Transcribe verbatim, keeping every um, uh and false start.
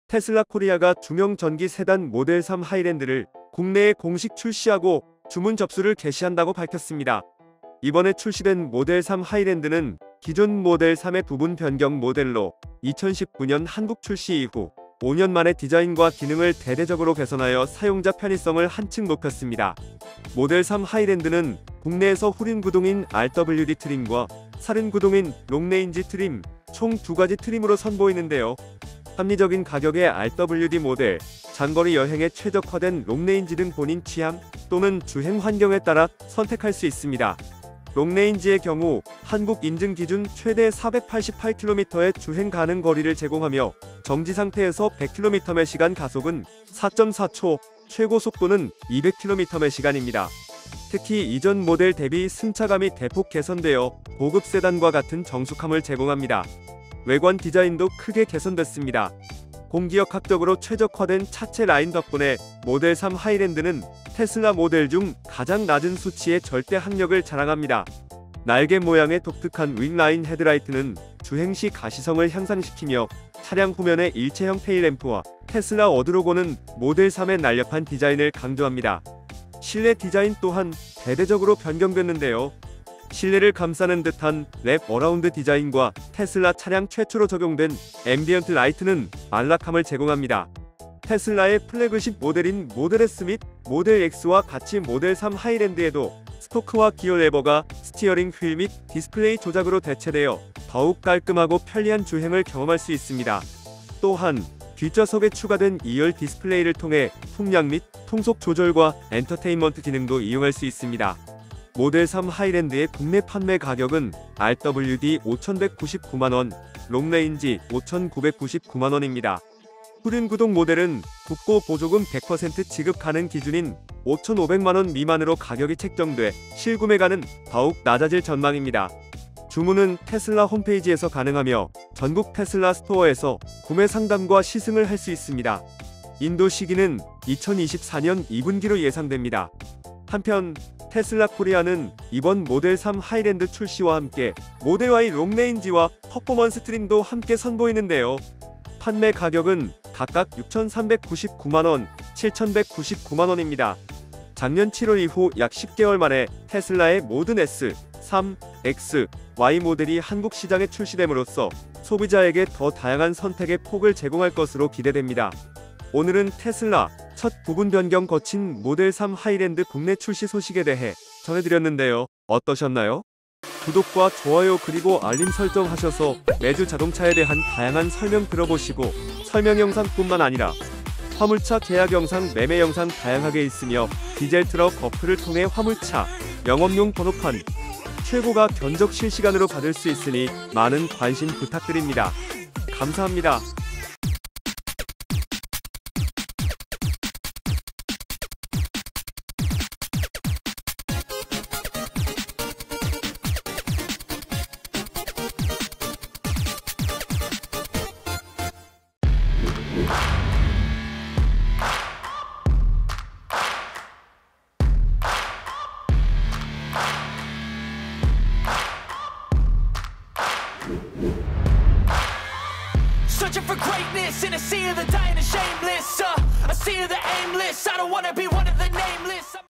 테슬라 코리아가 중형 전기 세단 모델 삼 하이랜드를 국내에 공식 출시하고 주문 접수를 개시한다고 밝혔습니다. 이번에 출시된 모델 삼 하이랜드는 기존 모델 삼의 부분 변경 모델로 이천십구 년 한국 출시 이후 오 년 만에 디자인과 기능을 대대적으로 개선하여 사용자 편의성을 한층 높였습니다. 모델 삼 하이랜드는 국내에서 후륜 구동인 알더블유디 트림과 사륜 구동인 롱레인지 트림 총 두 가지 트림으로 선보이는데요. 합리적인 가격의 알더블유디 모델, 장거리 여행에 최적화된 롱레인지 등 본인 취향 또는 주행 환경에 따라 선택할 수 있습니다. 롱레인지의 경우 한국 인증 기준 최대 사백팔십팔 킬로미터의 주행 가능 거리를 제공하며 정지 상태에서 백 킬로미터 매 시간 가속은 사 점 사 초, 최고 속도는 이백 킬로미터 매 시간입니다. 특히 이전 모델 대비 승차감이 대폭 개선되어 고급 세단과 같은 정숙함을 제공합니다. 외관 디자인도 크게 개선됐습니다. 공기역학적으로 최적화된 차체 라인 덕분에 모델 삼 하이랜드는 테슬라 모델 중 가장 낮은 수치의 절대 항력을 자랑합니다. 날개 모양의 독특한 윙라인 헤드라이트는 주행시 가시성을 향상시키며 차량 후면의 일체형 테일램프와 테슬라 어드로고는 모델 삼의 날렵한 디자인을 강조합니다. 실내 디자인 또한 대대적으로 변경됐는데요. 실내를 감싸는 듯한 랩 어라운드 디자인과 테슬라 차량 최초로 적용된 앰비언트 라이트는 안락함을 제공합니다. 테슬라의 플래그십 모델인 모델 S 및 모델 X와 같이 모델 삼 하이랜드에도 스포크와 기어 레버가 스티어링 휠 및 디스플레이 조작으로 대체되어 더욱 깔끔하고 편리한 주행을 경험할 수 있습니다. 또한 뒷좌석에 추가된 이 열 디스플레이를 통해 풍량 및 통속 조절과 엔터테인먼트 기능도 이용할 수 있습니다. 모델 삼 하이랜드의 국내 판매 가격은 알더블유디 오천백구십구만 원, 롱레인지 오천구백구십구만 원입니다. 후륜 구동 모델은 국고 보조금 백 퍼센트 지급 가능 기준인 오천오백만 원 미만으로 가격이 책정돼 실구매가는 더욱 낮아질 전망입니다. 주문은 테슬라 홈페이지에서 가능하며 전국 테슬라 스토어에서 구매 상담과 시승을 할 수 있습니다. 인도 시기는 이천이십사 년 이 분기로 예상됩니다. 한편 테슬라 코리아는 이번 모델 삼 하이랜드 출시와 함께 모델 Y 롱레인지와 퍼포먼스 트림도 함께 선보이는데요. 판매 가격은 각각 육천삼백구십구만 원, 칠천백구십구만 원입니다. 작년 칠월 이후 약 십 개월 만에 테슬라의 모든 S, 삼, X, Y 모델이 한국 시장에 출시됨으로써 소비자에게 더 다양한 선택의 폭을 제공할 것으로 기대됩니다. 오늘은 테슬라 첫 부분 변경 거친 모델 삼 하이랜드 국내 출시 소식에 대해 전해드렸는데요. 어떠셨나요? 구독과 좋아요 그리고 알림 설정하셔서 매주 자동차에 대한 다양한 설명 들어보시고 설명 영상뿐만 아니라 화물차 계약 영상, 매매 영상 다양하게 있으며 디젤 트럭 어플을 통해 화물차 영업용 번호판 최고가 견적 실시간으로 받을 수 있으니 많은 관심 부탁드립니다. 감사합니다. Searching for greatness in a sea of the dying and shameless, uh, a sea of the aimless. I don't wanna be one of the nameless.